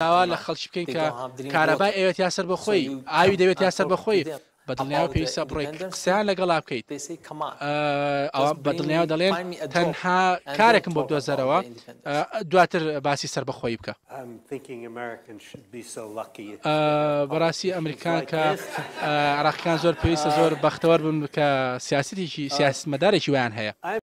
داوا لە خەڵکی بکەین کە کارەبای ئەوێت یاسەر بەخۆی ئاوی دەوێت یاسەر بەخۆی بەدڵنیاو پێویستە بڕێک قسەیان لەگەڵا بکەیت ئەوە بەدڵنیاو دەڵێن تەنها کارێکم بۆ بدۆزەرەوە دواتر باسی سەربەخۆی بکە بەڕاستی ئەمریکان کە عراقیەکان زۆر پێویستە زۆر بەختەوەر بن کە سیاسەتێکی سیاستمەدارێکی ویان هەیە.